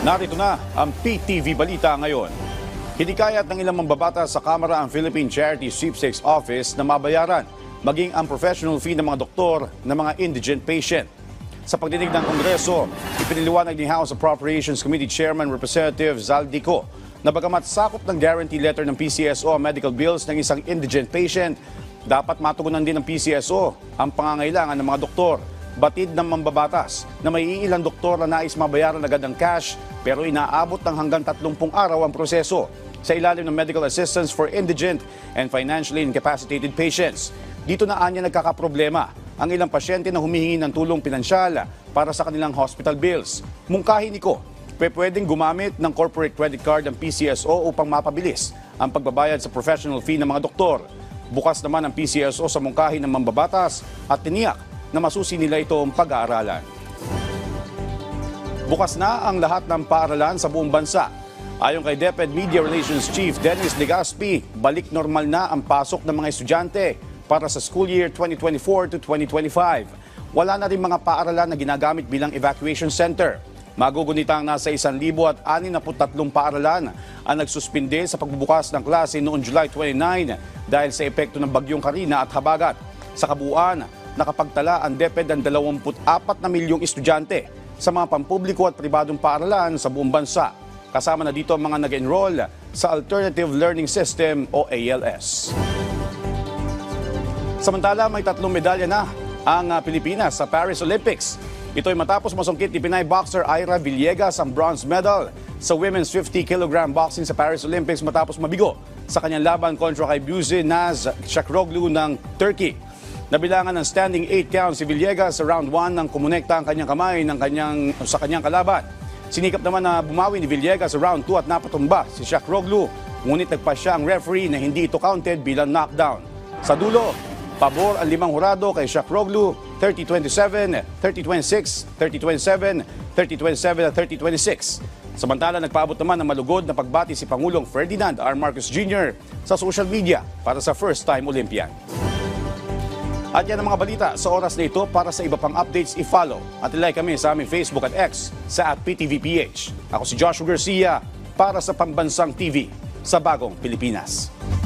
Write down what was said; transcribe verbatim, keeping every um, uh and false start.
Narito na ang P T V Balita ngayon. Hinikayat ng ilang mambabatas sa Kamara ang Philippine Charity Sweepstakes Office na mabayaran maging ang professional fee ng mga doktor ng mga indigent patient. Sa pagdinig ng Kongreso, ipiniliwanag ni House Appropriations Committee Chairman Representative Zaldico na bagamat sakop ng guarantee letter ng P C S O ang medical bills ng isang indigent patient, dapat matugunan din ng P C S O ang pangangailangan ng mga doktor. Batid ng mambabatas na may ilang doktor na nais mabayaran agad ng cash pero inaabot ng hanggang tatlumpung araw ang proseso sa ilalim ng Medical Assistance for Indigent and Financially Incapacitated Patients. Dito na anya nagkakaproblema ang ilang pasyente na humihingi ng tulong pinansyal para sa kanilang hospital bills. Mungkahi niko, pwedeng gumamit ng corporate credit card ng P C S O upang mapabilis ang pagbabayad sa professional fee ng mga doktor. Bukas naman ang P C S O sa mungkahi ng mambabatas at tiniyak na masusi nila itong pag-aaralan. Bukas na ang lahat ng paaralan sa buong bansa. Ayon kay DepEd Media Relations Chief Dennis Legaspi, balik normal na ang pasok ng mga estudyante para sa school year twenty twenty-four to twenty twenty-five. Wala na rin mga paaralan na ginagamit bilang evacuation center. Magugunitang nasa isang libo at anim na tatlong paaralan ang nagsuspinde sa pagbubukas ng klase noong July twenty-nine dahil sa epekto ng bagyong Karina at habagat. Sa kabuuan, nakapagtala ang DepEd ng dalawampu't apat na milyong estudyante sa mga pampubliko at pribadong paaralan sa buong bansa. Kasama na dito ang mga nag-enroll sa Alternative Learning System o A L S. Samantala, may tatlong medalya na ang Pilipinas sa Paris Olympics. Ito ay matapos masungkit ni Pinay boxer Ira Villegas ang bronze medal sa women's fifty kilogram boxing sa Paris Olympics matapos mabigo sa kanyang laban kontra kay Buzi Naz Shakroglu ng Turkey. Nabilangan ng standing eight count si Villegas sa round one nang kumonekta ang kanyang kamay ng kanyang, sa kanyang kalaban. Sinikap naman na bumawi ni Villegas sa round two at napatumba si Shakroglu, ngunit nagpasya ang referee na hindi ito counted bilang knockdown. Sa dulo, pabor ang limang hurado kay Shakroglu, thirty twenty-seven, thirty twenty-six, thirty twenty-seven, thirty twenty-seven at thirty twenty-six. Samantala, nagpaabot naman ng malugod na pagbati si Pangulong Ferdinand R. Marcos Junior sa social media para sa first-time Olympian. At yan ang mga balita sa oras na ito. Para sa iba pang updates, i-follow at i-like kami sa aming Facebook at X sa at P T V P H. Ako si Joshua Garcia para sa Pambansang T V sa Bagong Pilipinas.